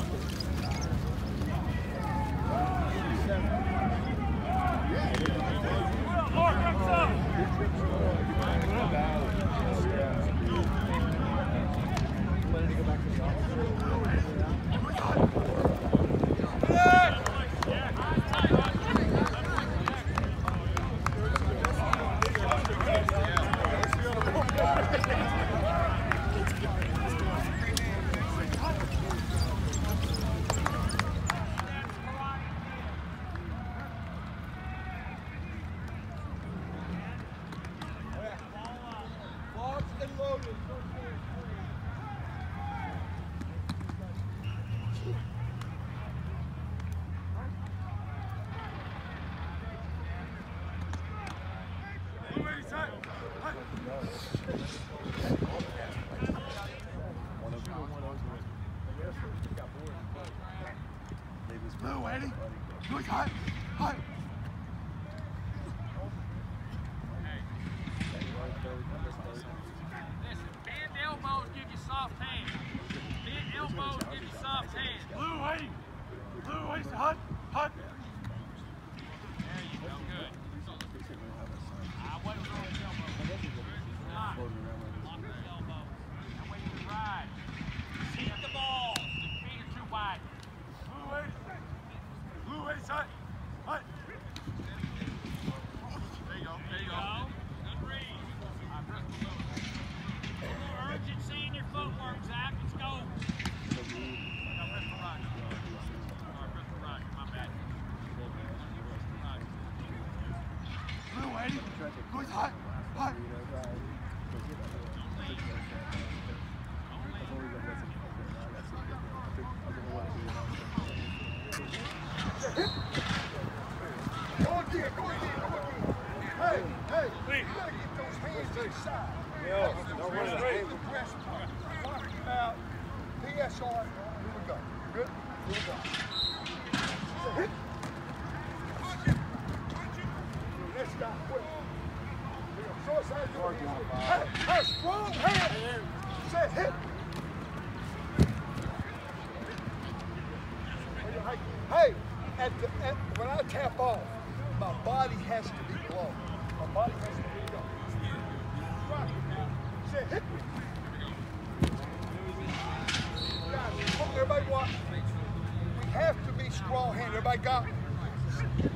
Blue, Eddie. Good, hot, hot. Listen, bend elbows give you soft hands. Bend elbows give you soft hands. Blue, Eddie. Blue, Eddie, hot, hot. There you go, good. Wait on his elbow. Lock his elbow. That way you can ride. Seek the ball. Your feet are too wide. Blue, Eddie. Blue, Eddie, hot, hot. There you go, there you go. Good read. No urgency in your footwork, Zach. Let's go. No, press the right. All right, press the right. My bad. Blue, Eddie. Good, hot, hot. Hey, hey, you gotta get those hands to the side. Yeah, don't run it straight. Talking about PSR. Here we go. Good? Here we go. Hit. This guy, quick. Short side. Hey, strong hand. Say hit. Hey, when I tap off, my body has to be below. My body has to be below. Rock it now. Say hit me. Guys, look, everybody watch. We have to be strong-handed. Everybody got me. Second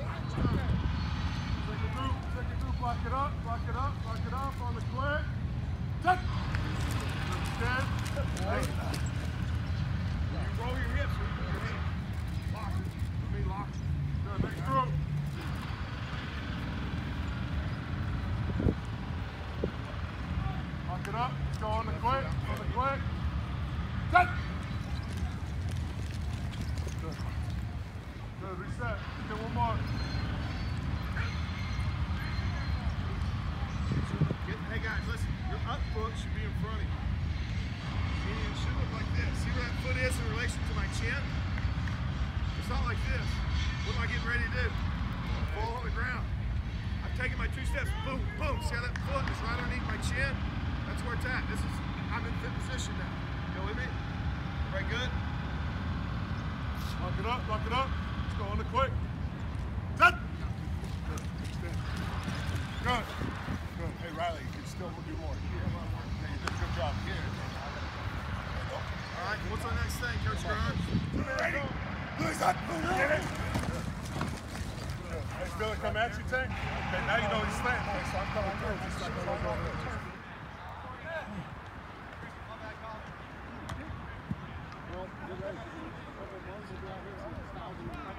group, lock it up on the quick. Set. Stand. Hey. You roll your hips. Lock it. Let me lock it. Good, next group. Lock it up. Let's go on the quick. Set. Good. Good, reset. Get one more. Hey guys, listen, your up foot should be in front of you. Meaning it should look like this. See where that foot is in relation to my chin? It's not like this. What am I getting ready to do? Fall on the ground. I'm taking my 2 steps, boom, boom. See how that foot is right underneath my chin? That's where it's at. I'm in fit position now. You go with me? Everybody good? Lock it up. Let's go on the quick. Set. Good. Hey, Riley, you can still do more. You did a good job here. All right, what's our next thing, Coach Grimes? Ready? Lose that. Hey, Billy, come at you, Tank. Okay, now you know he's slant. Okay, so I'm coming through. Just like over there. Well, you're right.